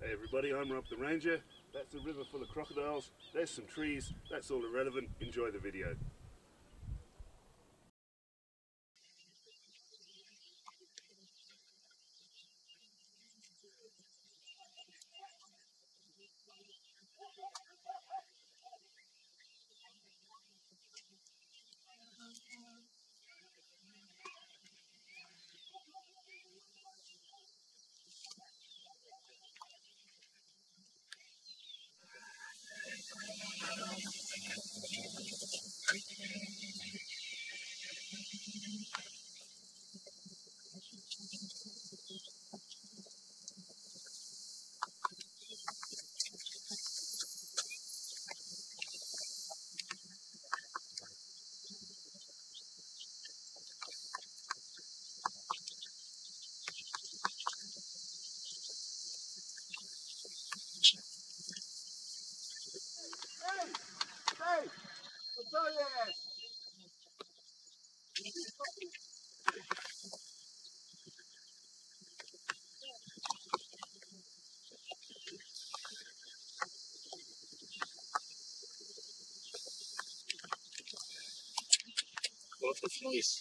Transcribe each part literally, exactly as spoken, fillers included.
Hey everybody, I'm Rob the Ranger. That's a river full of crocodiles. There's some trees. That's all irrelevant. Enjoy the video. What the flies?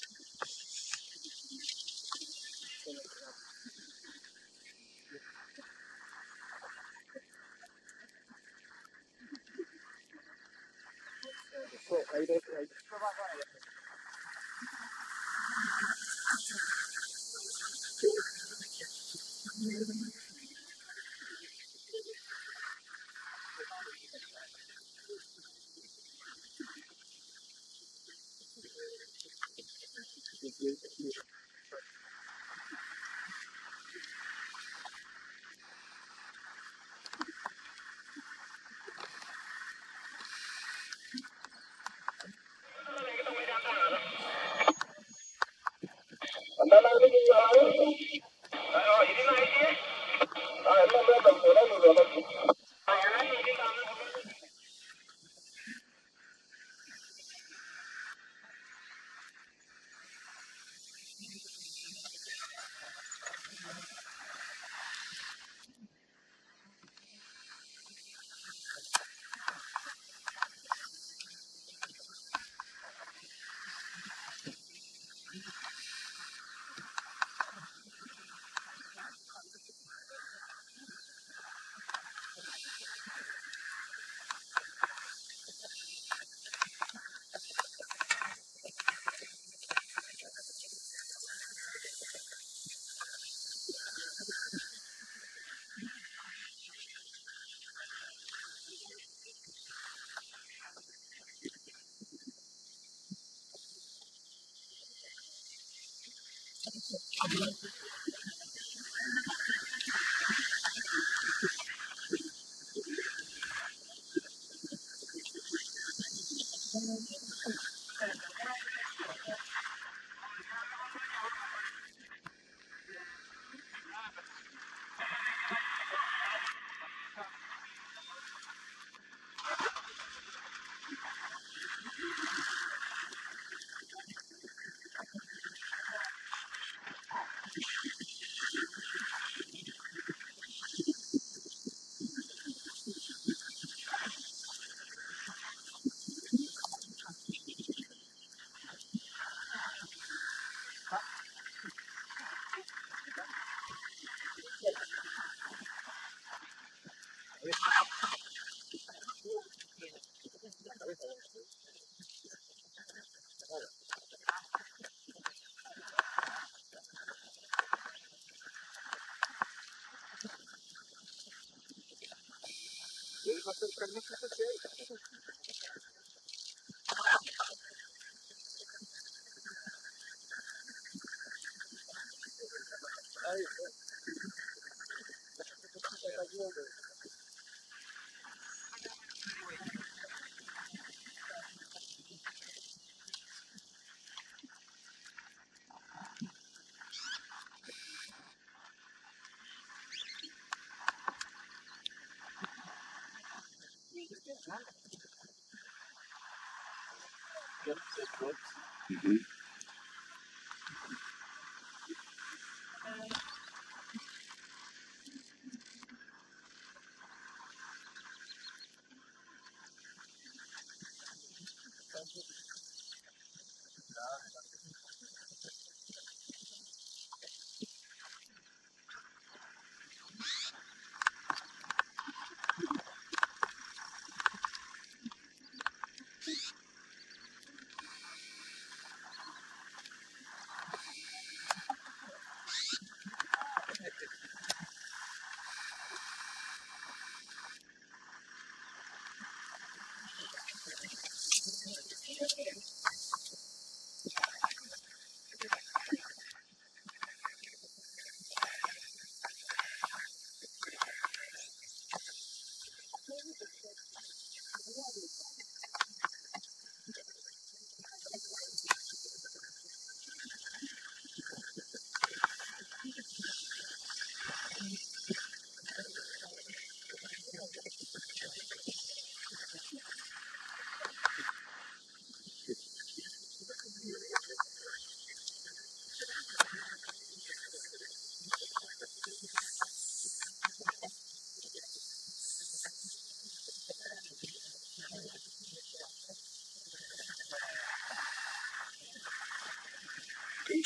Mm-hmm.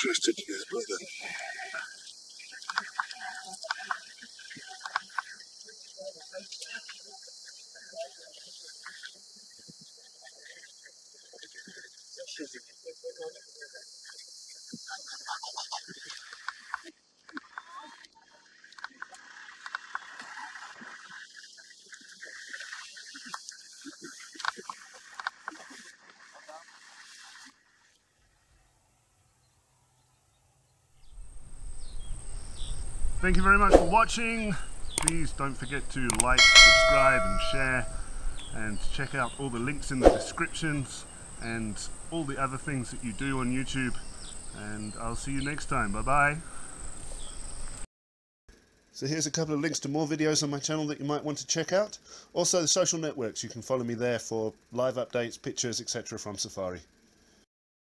interested, yes, brother. Thank you very much for watching. Please don't forget to like, subscribe and share, and check out all the links in the descriptions and all the other things that you do on YouTube, and I'll see you next time. Bye bye. So here's a couple of links to more videos on my channel that you might want to check out. Also the social networks, you can follow me there for live updates, pictures, et cetera from Safari.